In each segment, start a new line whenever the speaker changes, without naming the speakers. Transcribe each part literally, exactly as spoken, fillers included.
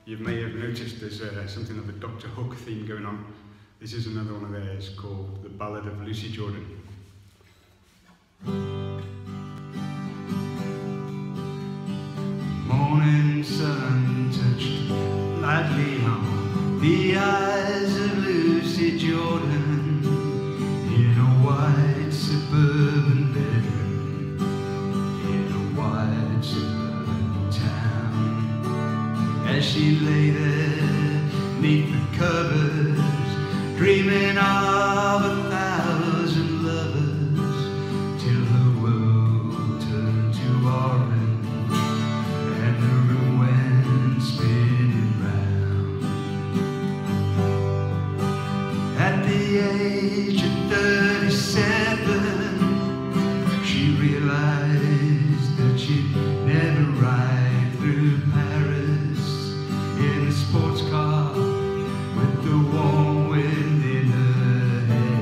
You may have noticed there's uh, something of a Doctor Hook theme going on. This is another one of theirs called The Ballad of Lucy Jordan. Morning sun touched lightly on the eyes of Lucy Jordan in a white suburban bedroom, in a white suburban town. As she lay there neath the covers, dreaming of a thousand lovers, till her world turned to orange and the room went spinning round. At the age of thirty-seven, she realized that she'd never ride through Paris in a sports car with the warm wind in her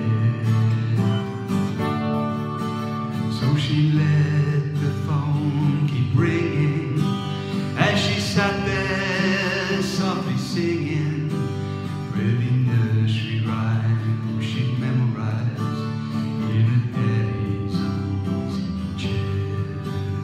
hair. So she let the phone keep ringing as she sat there softly singing pretty nursery rhymes she'd memorized in her daddy's easy chair.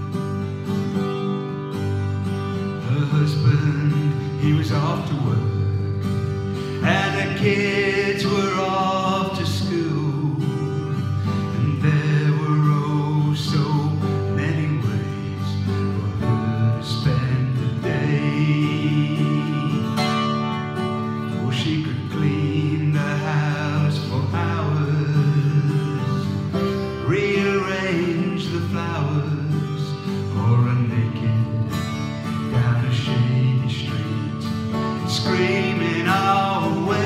Her husband, he was off to work, and the kids were off to school, and there were oh so many ways for her to spend the day. Oh, she could clean the house for hours, rearrange the flowers, or run naked down a shady street, screaming our way.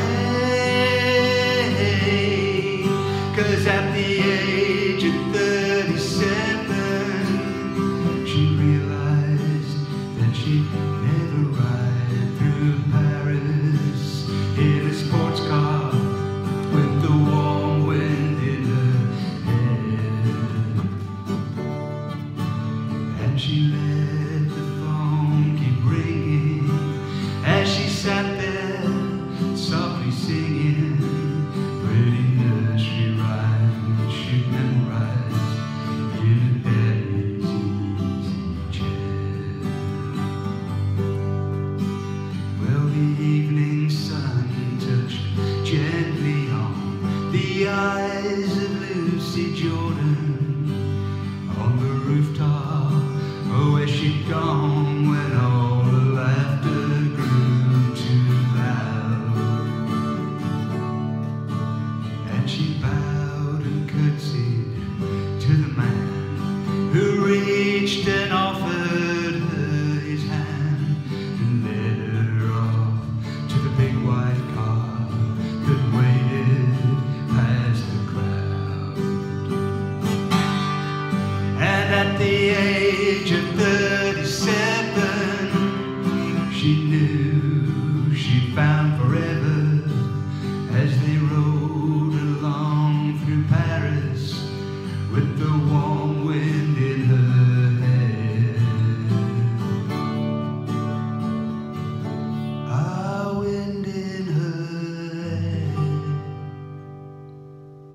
'Cause at the age of thirty-seven, she realized that she'd never ride through Paris in a sports car with the warm wind in her hair. And she let the phone keep ringing as she sat there softly singing pretty nursery rhymes she'd memorized in her daddy's easy chair. Well, the evening sun touched gently on the eyes of Lucy Jordan on the rooftop, oh, where she'd gone when all the laughter grew too loud. And she bowed and curtsied to the man who reached and offered her his hand and led her off to the big white car that waited past the crowd. And at the age of thirty-seven, she knew she'd found forever as they rode along through Paris with the warm